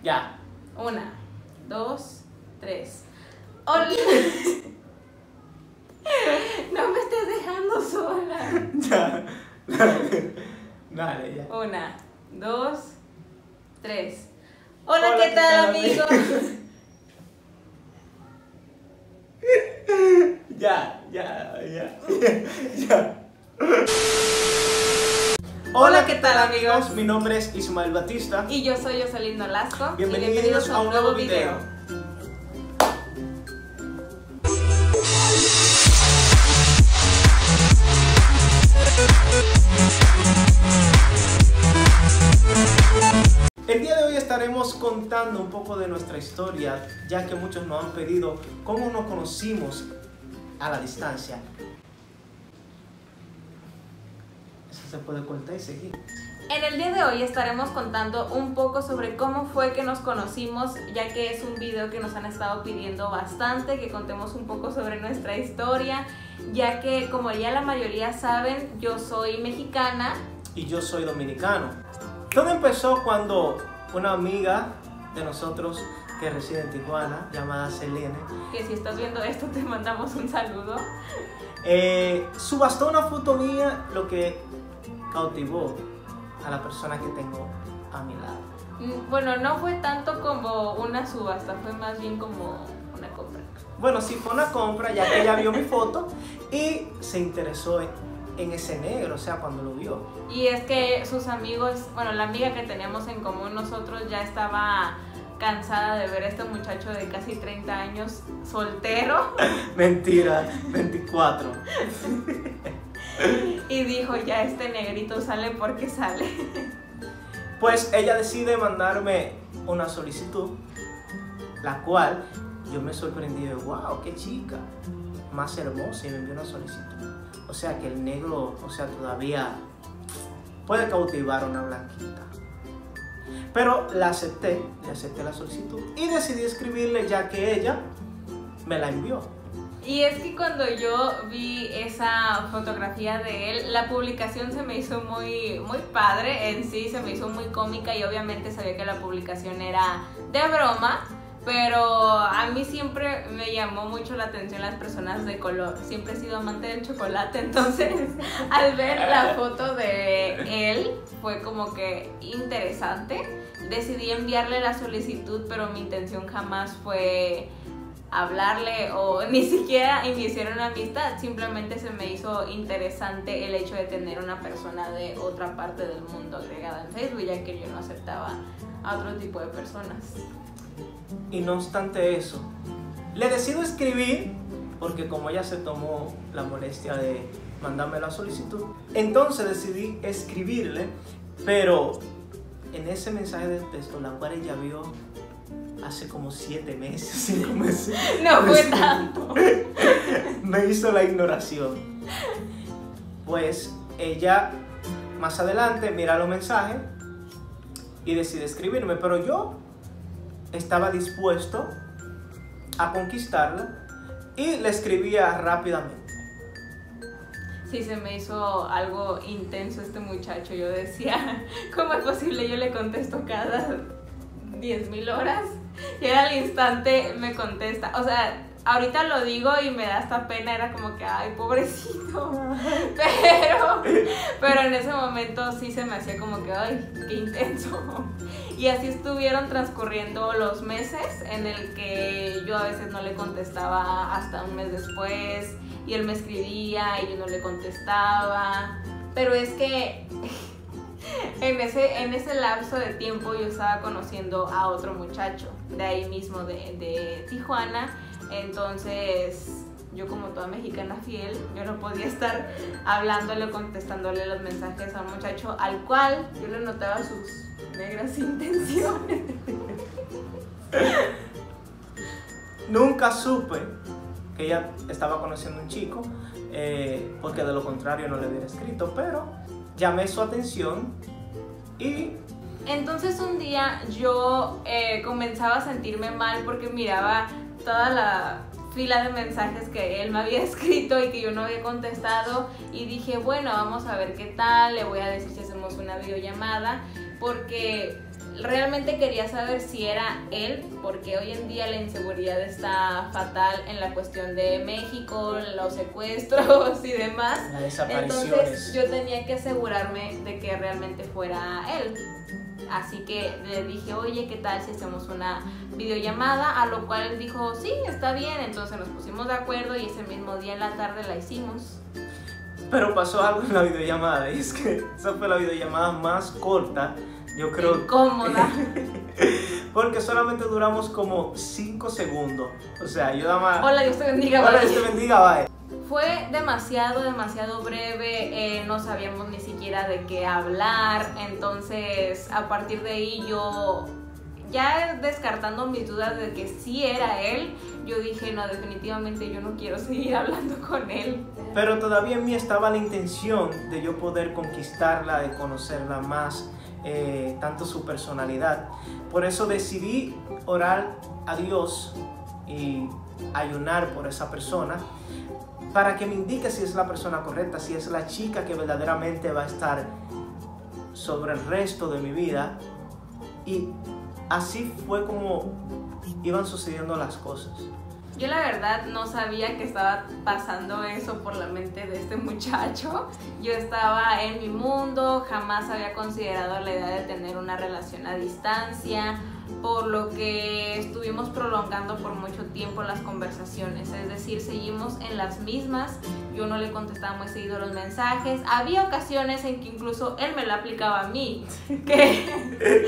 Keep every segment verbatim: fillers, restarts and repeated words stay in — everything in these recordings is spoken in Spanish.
Ya. Una, dos, tres. Hola. No me estés dejando sola. Ya. Dale, dale, ya. Una, dos, tres. Hola, Hola ¿qué, ¿qué tal, amigos? Ya, ya, ya. Ya. Hola, ¿qué tal, amigos? Mi nombre es Ismael Batista. Y yo soy Jocelyn Nolasco. Bienvenidos, y bienvenidos a un nuevo video. video. El día de hoy estaremos contando un poco de nuestra historia, ya que muchos nos han pedido cómo nos conocimos a la distancia. Eso se puede cortar y seguir. En el día de hoy estaremos contando un poco sobre cómo fue que nos conocimos, ya que es un video que nos han estado pidiendo bastante, que contemos un poco sobre nuestra historia, ya que como ya la mayoría saben, yo soy mexicana. Y yo soy dominicano. Todo empezó cuando una amiga de nosotros que reside en Tijuana, llamada Selene, que si estás viendo esto te mandamos un saludo, eh, subastó una foto mía, lo que cautivó a la persona que tengo a mi lado. Bueno, no fue tanto como una subasta, fue más bien como una compra. Bueno, sí fue una compra, ya que ella vio mi foto y se interesó en, en ese negro, o sea, cuando lo vio. Y es que sus amigos, bueno, la amiga que teníamos en común nosotros ya estaba cansada de ver a este muchacho de casi treinta años soltero. Mentira, veinticuatro. Y dijo, ya este negrito sale porque sale. Pues ella decide mandarme una solicitud, la cual yo me sorprendí de, wow, qué chica más hermosa, y me envió una solicitud. O sea que el negro, o sea, todavía puede cautivar a una blanquita. Pero la acepté, le acepté la solicitud y decidí escribirle, ya que ella me la envió. Y es que cuando yo vi esa fotografía de él, la publicación se me hizo muy, muy padre en sí, se me hizo muy cómica, y obviamente sabía que la publicación era de broma, pero a mí siempre me llamó mucho la atención las personas de color. Siempre he sido amante del chocolate, entonces al ver la foto de él fue como que interesante. Decidí enviarle la solicitud, pero mi intención jamás fue hablarle o ni siquiera iniciar una amistad. Simplemente se me hizo interesante el hecho de tener una persona de otra parte del mundo agregada en Facebook, ya que yo no aceptaba a otro tipo de personas. Y no obstante eso, le decido escribir, porque como ella se tomó la molestia de mandarme la solicitud, entonces decidí escribirle, pero en ese mensaje de texto, la cual ella vio hace como siete meses, cinco meses. No fue tanto. Me hizo la ignoración. Pues ella más adelante mira los mensajes y decide escribirme, pero yo estaba dispuesto a conquistarla y le escribía rápidamente. Sí, se me hizo algo intenso este muchacho. Yo decía, ¿cómo es posible? Yo le contesto cada diez mil horas y él al instante me contesta. O sea, ahorita lo digo y me da hasta pena, era como que, ay, pobrecito. Pero, pero en ese momento sí se me hacía como que, ay, qué intenso. Y así estuvieron transcurriendo los meses en el que yo a veces no le contestaba hasta un mes después, y él me escribía y yo no le contestaba. Pero es que en ese, en ese lapso de tiempo yo estaba conociendo a otro muchacho de ahí mismo, de, de Tijuana. Entonces yo, como toda mexicana fiel, yo no podía estar hablándole o contestándole los mensajes a un muchacho al cual yo le notaba sus negras intenciones. Nunca supe que ella estaba conociendo a un chico, eh, porque de lo contrario no le hubiera escrito, pero llamé su atención y... Entonces un día yo eh, comenzaba a sentirme mal porque miraba toda la fila de mensajes que él me había escrito y que yo no había contestado, y dije, bueno, vamos a ver qué tal, le voy a decir si hacemos una videollamada, porque realmente quería saber si era él, porque hoy en día la inseguridad está fatal en la cuestión de México, los secuestros y demás. Las desapariciones. Entonces yo tenía que asegurarme de que realmente fuera él. Así que le dije, oye, ¿qué tal si hacemos una videollamada? A lo cual él dijo, sí, está bien. Entonces nos pusimos de acuerdo y ese mismo día en la tarde la hicimos. Pero pasó algo en la videollamada, y es que esa fue la videollamada más corta, yo creo. Incómoda. Porque solamente duramos como cinco segundos. O sea, yo nada más... Hola, Dios te bendiga, Hola, bye. Dios te bendiga, bye. Fue demasiado, demasiado breve, eh, no sabíamos ni siquiera de qué hablar, entonces a partir de ahí yo, ya descartando mis dudas de que sí era él, yo dije, no, definitivamente yo no quiero seguir hablando con él. Pero todavía en mí estaba la intención de yo poder conquistarla, de conocerla más, eh, tanto su personalidad. Por eso decidí orar a Dios y ayunar por esa persona, para que me indique si es la persona correcta, si es la chica que verdaderamente va a estar sobre el resto de mi vida. Y así fue como iban sucediendo las cosas. Yo la verdad no sabía que estaba pasando eso por la mente de este muchacho. Yo estaba en mi mundo, jamás había considerado la idea de tener una relación a distancia, por lo que estuvimos prolongando por mucho tiempo las conversaciones, es decir, seguimos en las mismas. Yo no le contestaba muy seguido los mensajes, había ocasiones en que incluso él me lo aplicaba a mí, que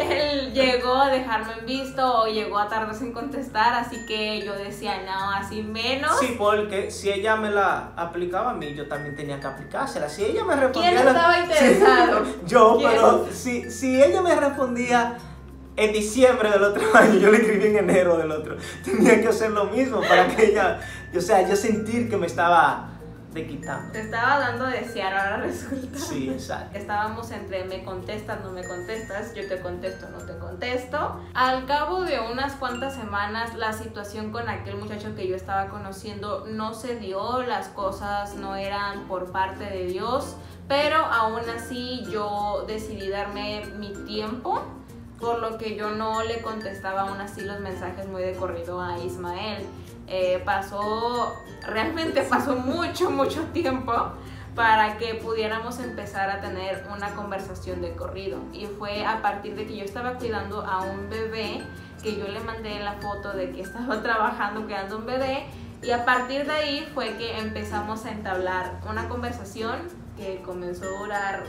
él llegó a dejarme en visto o llegó a tardarse en contestar, así que yo decía, no, así menos. Sí, porque si ella me la aplicaba a mí, yo también tenía que aplicársela. Si ella me respondía... ¿Quién estaba la... interesado? Sí, yo, ¿Quién? Pero si, si ella me respondía en diciembre del otro año, yo le escribí en enero del otro, tenía que hacer lo mismo para que ella, o sea, yo sentir que me estaba desquitando. Te estaba dando a desear, ahora resulta. Sí, exacto. Estábamos entre me contestas, no me contestas, yo te contesto, no te contesto. Al cabo de unas cuantas semanas, la situación con aquel muchacho que yo estaba conociendo no se dio, las cosas no eran por parte de Dios, pero aún así yo decidí darme mi tiempo, por lo que yo no le contestaba aún así los mensajes muy de corrido a Ismael. Eh, pasó, realmente pasó mucho, mucho tiempo para que pudiéramos empezar a tener una conversación de corrido. Y fue a partir de que yo estaba cuidando a un bebé, que yo le mandé la foto de que estaba trabajando cuidando un bebé, y a partir de ahí fue que empezamos a entablar una conversación que comenzó a durar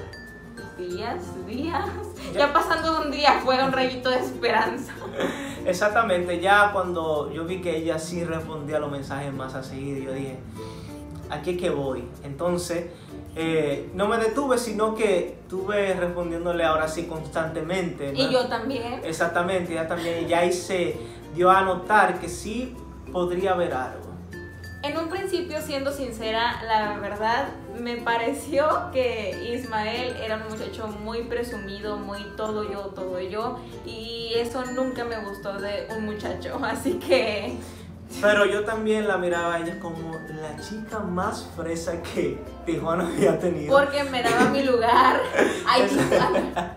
días, días, ya, ya pasando de un día fue un rayito de esperanza. Exactamente, ya cuando yo vi que ella sí respondía a los mensajes más a seguir, yo dije, aquí es que voy. Entonces, eh, no me detuve, sino que estuve respondiéndole ahora sí constantemente, ¿no? Y yo también. Exactamente, ella también, y ya ahí se dio a notar que sí podría haber algo. En un principio, siendo sincera, la verdad me pareció que Ismael era un muchacho muy presumido, muy todo yo, todo yo, y eso nunca me gustó de un muchacho, así que... Pero yo también la miraba a ella como la chica más fresa que Tijuana había tenido. Porque me daba mi lugar. Ay, Tijuana.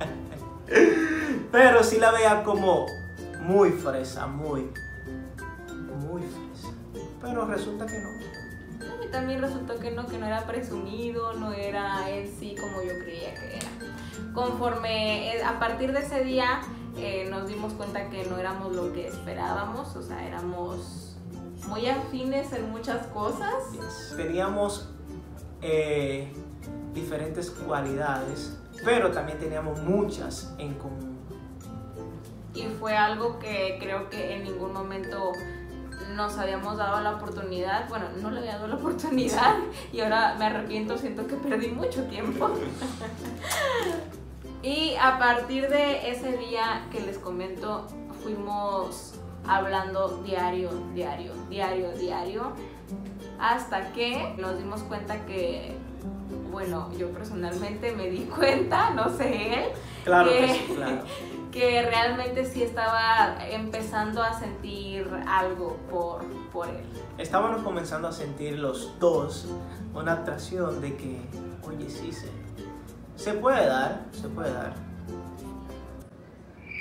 Pero sí la veía como muy fresa, muy, muy fresa. Pero resulta que no. A mí también resultó que no, que no era presumido, no era él sí como yo creía que era. Conforme, a partir de ese día, eh, nos dimos cuenta que no éramos lo que esperábamos, o sea, éramos muy afines en muchas cosas. Yes. Teníamos eh, diferentes cualidades, pero también teníamos muchas en común. Y fue algo que creo que en ningún momento nos habíamos dado la oportunidad, bueno, no le había dado la oportunidad y ahora me arrepiento, siento que perdí mucho tiempo. Y a partir de ese día que les comento, fuimos hablando diario, diario, diario, diario, hasta que nos dimos cuenta que, bueno, yo personalmente me di cuenta, no sé él, claro que, que sí, claro. que realmente sí estaba empezando a sentir algo por, por él. Estábamos comenzando a sentir los dos una atracción de que, oye, sí, se, se puede dar, se puede dar.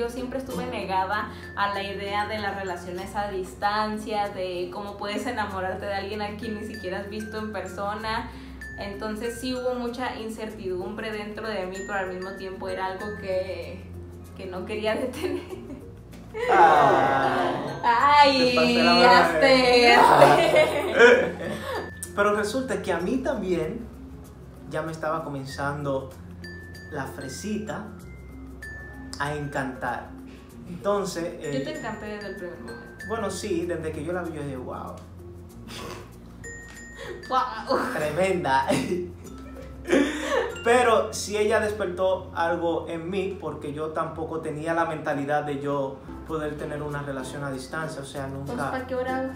yo siempre estuve negada a la idea de las relaciones a distancia, de cómo puedes enamorarte de alguien a quien ni siquiera has visto en persona. Entonces sí hubo mucha incertidumbre dentro de mí, pero al mismo tiempo era algo que, que no quería detener. Ah, Ay, ya sé. Pero resulta que a mí también ya me estaba comenzando la fresita a encantar. Entonces... Eh, yo te encanté desde el primer momento. Bueno, sí, desde que yo la vi yo dije, wow. Wow. Tremenda. Pero sí ella despertó algo en mí, porque yo tampoco tenía la mentalidad de yo poder tener una relación a distancia, o sea, nunca... Entonces, ¿para qué orabas?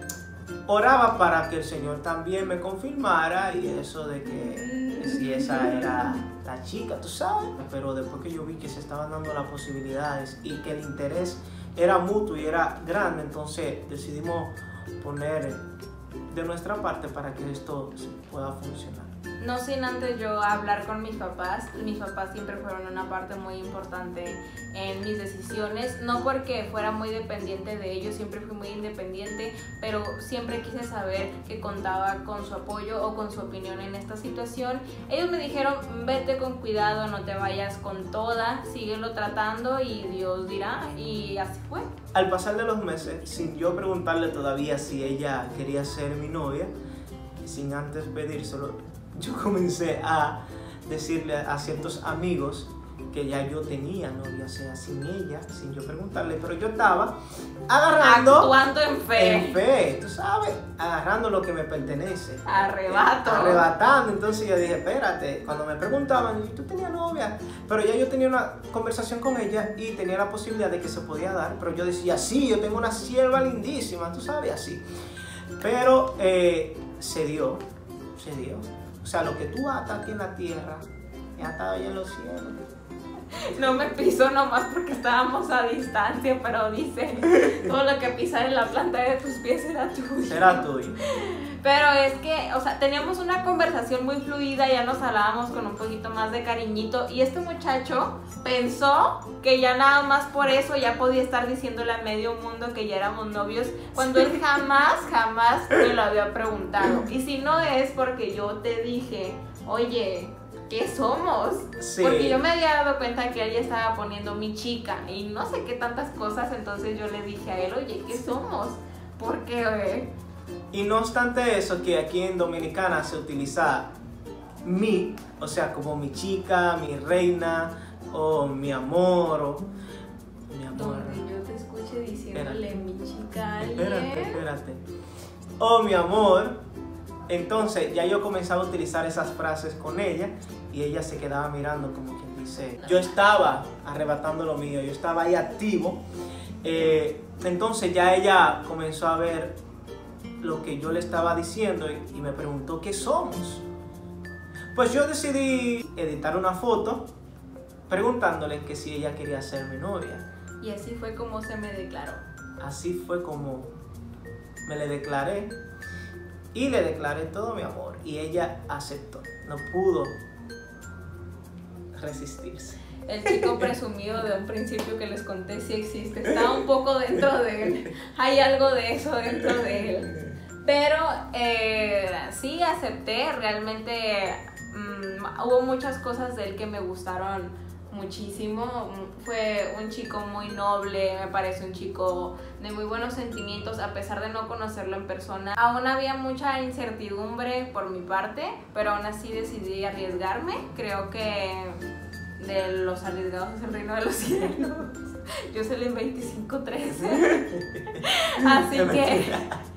Oraba para que el Señor también me confirmara y eso de que si esa era la chica, tú sabes. Pero después que yo vi que se estaban dando las posibilidades y que el interés era mutuo y era grande, entonces decidimos poner de nuestra parte para que esto pueda funcionar. No sin antes yo hablar con mis papás. Mis papás siempre fueron una parte muy importante en mis decisiones, no porque fuera muy dependiente de ellos, siempre fui muy independiente, pero siempre quise saber que contaba con su apoyo o con su opinión en esta situación. Ellos me dijeron, vete con cuidado, no te vayas con toda, síguelo tratando y Dios dirá, y así fue. Al pasar de los meses, sin yo preguntarle todavía si ella quería ser mi novia, sin antes pedírselo, yo comencé a decirle a ciertos amigos que ya yo tenía novia, o sea, sin ella, sin yo preguntarle, pero yo estaba agarrando... Actuando en fe. En fe, tú sabes, agarrando lo que me pertenece. Arrebato. Arrebatando, entonces yo dije, espérate, cuando me preguntaban, ¿y tú tenías novia? Pero ya yo tenía una conversación con ella y tenía la posibilidad de que se podía dar, pero yo decía, sí, yo tengo una sierva lindísima, tú sabes, así. Pero eh, se dio, se dio. O sea, lo que tú atas aquí en la tierra, ya estaba allá en los cielos. No me pisó nomás porque estábamos a distancia, pero dice, todo lo que pisar en la planta de tus pies era tuyo. Será tuyo. Pero es que, o sea, teníamos una conversación muy fluida, ya nos hablábamos con un poquito más de cariñito, y este muchacho pensó que ya nada más por eso ya podía estar diciéndole a medio mundo que ya éramos novios, cuando él jamás, jamás me lo había preguntado. Y si no es porque yo te dije, oye, ¿qué somos? Sí. Porque yo me había dado cuenta que él ya estaba poniendo mi chica y no sé qué tantas cosas, entonces yo le dije a él, oye, ¿qué somos? Porque, oye... Y no obstante eso, que aquí en Dominicana se utiliza mi, o sea, como mi chica, mi reina, o mi amor, o mi amor. Donde yo te escuche diciéndole Espérate. mi chica a alguien. Espérate, espérate. O mi amor. Entonces ya yo comenzaba a utilizar esas frases con ella y ella se quedaba mirando como quien dice, yo estaba arrebatando lo mío, yo estaba ahí activo. Eh, entonces ya ella comenzó a ver lo que yo le estaba diciendo y, y me preguntó ¿qué somos? Pues yo decidí editar una foto preguntándole que si ella quería ser mi novia. Y así fue como se me declaró. Así fue como me le declaré y le declaré todo mi amor y ella aceptó, no pudo resistirse. El chico presumido de un principio que les conté sí existe, está un poco dentro de él, hay algo de eso dentro de él. Pero eh, sí acepté, realmente mmm, hubo muchas cosas de él que me gustaron muchísimo. Fue un chico muy noble, me parece un chico de muy buenos sentimientos a pesar de no conocerlo en persona. Aún había mucha incertidumbre por mi parte, pero aún así decidí arriesgarme. Creo que de los arriesgados es el reino de los cielos. Yo salí en veinticinco trece. Así que...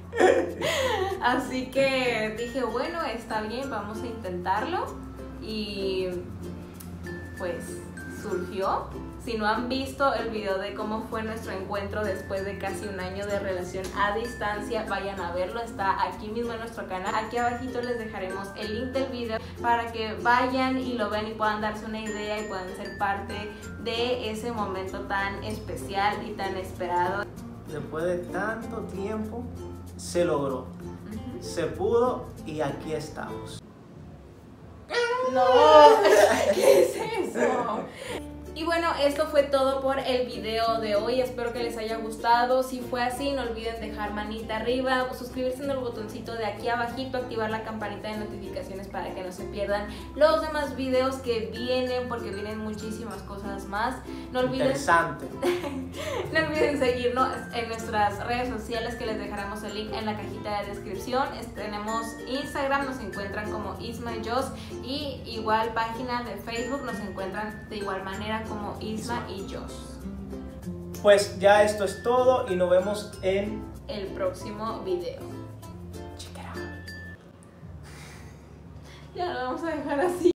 Así que dije, bueno, está bien, vamos a intentarlo. Y pues surgió. Si no han visto el video de cómo fue nuestro encuentro después de casi un año de relación a distancia, vayan a verlo, está aquí mismo en nuestro canal. Aquí abajito les dejaremos el link del video para que vayan y lo vean y puedan darse una idea y puedan ser parte de ese momento tan especial y tan esperado. Después de tanto tiempo se logró, uh-huh. Se pudo y aquí estamos. No, ¿qué es eso? Y Y bueno, esto fue todo por el video de hoy, espero que les haya gustado. Si fue así, no olviden dejar manita arriba, suscribirse en el botoncito de aquí abajito, activar la campanita de notificaciones para que no se pierdan los demás videos que vienen, porque vienen muchísimas cosas más. No olviden, Interesante. no olviden seguirnos en nuestras redes sociales, que les dejaremos el link en la cajita de descripción. Tenemos Instagram, nos encuentran como Isma y Jos, y igual página de Facebook nos encuentran de igual manera como Isma y Jos. Pues ya esto es todo y nos vemos en el próximo video. Check it out. Ya lo vamos a dejar así.